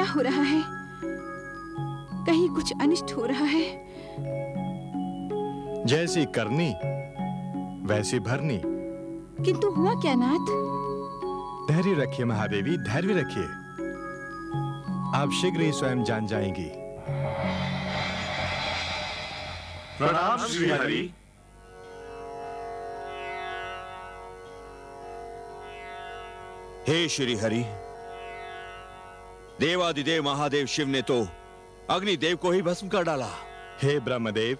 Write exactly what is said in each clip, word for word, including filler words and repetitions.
क्या हो रहा है? कहीं कुछ अनिष्ट हो रहा है। जैसी करनी वैसी भरनी। किंतु हुआ क्या नाथ? धैर्य रखिए महादेवी, धैर्य रखिए। आप शीघ्र ही स्वयं जान जाएंगी। प्रणाम श्री हरि। हे श्री हरि, देवादिदेव महादेव शिव ने तो अग्निदेव को ही भस्म कर डाला। हे ब्रह्मदेव,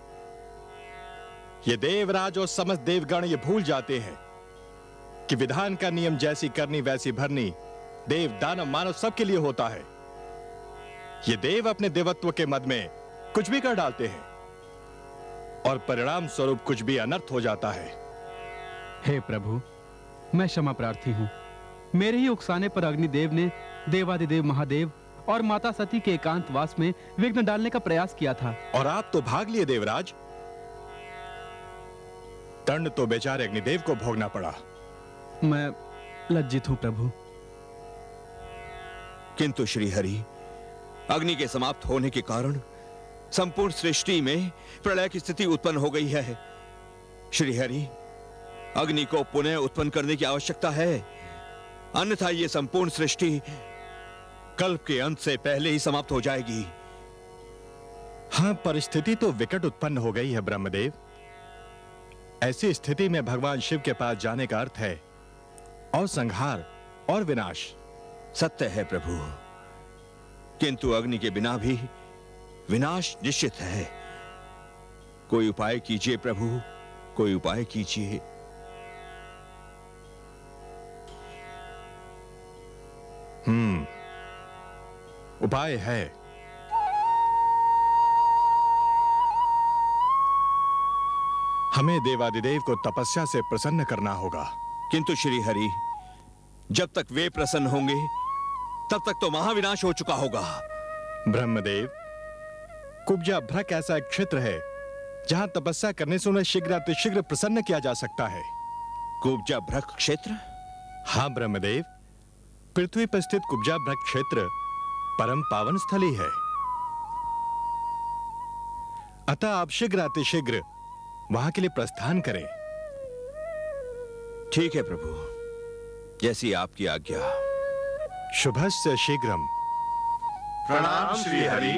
ये देवराज और समस्त देवगण ये भूल जाते हैं कि विधान का नियम जैसी करनी वैसी भरनी देव दानव मानव सबके लिए होता है। ये देव अपने देवत्व के मद में कुछ भी कर डालते हैं और परिणाम स्वरूप कुछ भी अनर्थ हो जाता है। हे प्रभु, मैं क्षमा प्रार्थी हूं। मेरे ही उकसाने पर अग्निदेव ने देवादिदेव महादेव और माता सती के एकांतवास में विघ्न डालने का प्रयास किया था। और आप तो भाग लिए देवराज। दंड तो बेचारे अग्निदेव को भोगना पड़ा। मैं लज्जित हूं प्रभु। किंतु श्री हरि, अग्नि के समाप्त होने के कारण संपूर्ण सृष्टि में प्रलय की स्थिति उत्पन्न हो गई है। श्री हरि, अग्नि को पुनः उत्पन्न करने की आवश्यकता है, अन्यथा ये संपूर्ण सृष्टि कल्प के अंत से पहले ही समाप्त हो जाएगी। हाँ, परिस्थिति तो विकट उत्पन्न हो गई है ब्रह्मदेव। ऐसी स्थिति में भगवान शिव के पास जाने का अर्थ है और संहार और विनाश। सत्य है प्रभु, किंतु अग्नि के बिना भी विनाश निश्चित है। कोई उपाय कीजिए प्रभु, कोई उपाय कीजिए। हम्म उपाय है। हमें देवादिदेव को तपस्या से प्रसन्न करना होगा। किंतु श्री हरि, जब तक वे प्रसन्न होंगे तब तक तो महाविनाश हो चुका होगा। ब्रह्मदेव, कुब्जा भ्रक ऐसा एक क्षेत्र है जहां तपस्या करने से उन्हें शीघ्रातिशीघ्र प्रसन्न किया जा सकता है। कुब्जा भ्रक क्षेत्र? हाँ ब्रह्मदेव, पृथ्वी पर स्थित कुब्जा भ्रक क्षेत्र परम पावन स्थली है। अतः आप शीघ्रातिशीघ्र वहां के लिए प्रस्थान करें। ठीक है प्रभु, जैसी आपकी आज्ञा। शुभस्य शीघ्रम। प्रणाम श्री हरि।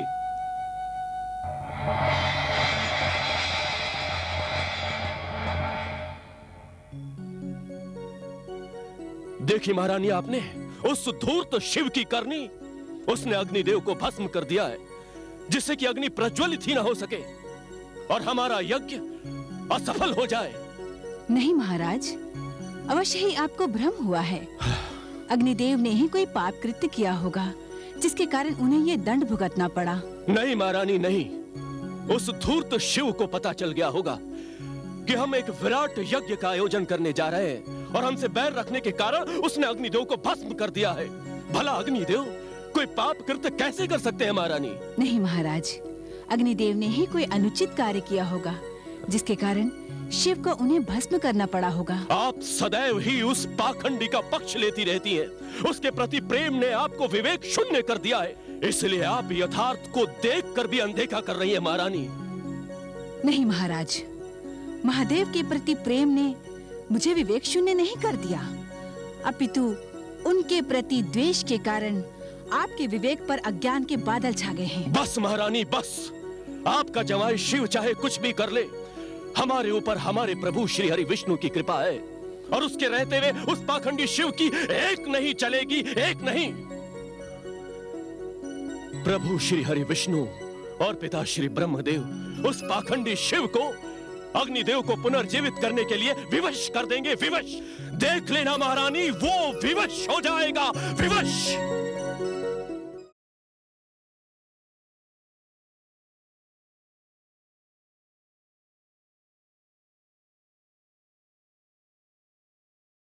देखी महारानी, आपने उस धूर्त शिव की करनी, उसने अग्निदेव को भस्म कर दिया है, जिससे कि अग्नि प्रज्वलित ही ना हो सके और हमारा यज्ञ असफल हो जाए। नहीं महाराज, अवश्य ही आपको भ्रम हुआ है। अग्निदेव ने ही कोई पाप कृत्य किया होगा, जिसके कारण उन्हें ये दंड भुगतना पड़ा। नहीं महारानी, नहीं। उस धूर्त शिव को पता चल गया होगा कि हम एक विराट यज्ञ का आयोजन करने जा रहे हैं और हमसे बैर रखने के कारण उसने अग्निदेव को भस्म कर दिया है। भला अग्निदेव कोई पाप कृत्य कैसे कर सकते हैं महारानी? नहीं महाराज, अग्निदेव ने ही कोई अनुचित कार्य किया होगा, जिसके कारण शिव को उन्हें भस्म करना पड़ा होगा। आप सदैव ही उस पाखंडी का पक्ष लेती रहती हैं। उसके प्रति प्रेम ने आपको विवेक शून्य कर दिया है, इसलिए आप यथार्थ को देखकर भी अनदेखा कर रही हैं महारानी। नहीं महाराज, महादेव के प्रति प्रेम ने मुझे विवेक शून्य नहीं कर दिया, अपितु उनके प्रति द्वेष के कारण आपके विवेक पर अज्ञान के बादल छा गए हैं। बस महारानी, बस। आपका जवाई शिव चाहे कुछ भी कर ले, हमारे ऊपर हमारे प्रभु श्री हरि विष्णु की कृपा है और उसके रहते हुए उस पाखंडी शिव की एक नहीं चलेगी, एक नहीं। प्रभु श्री हरि विष्णु और पिता श्री ब्रह्मदेव उस पाखंडी शिव को अग्निदेव को पुनर्जीवित करने के लिए विवश कर देंगे, विवश। देख लेना महारानी, वो विवश हो जाएगा, विवश।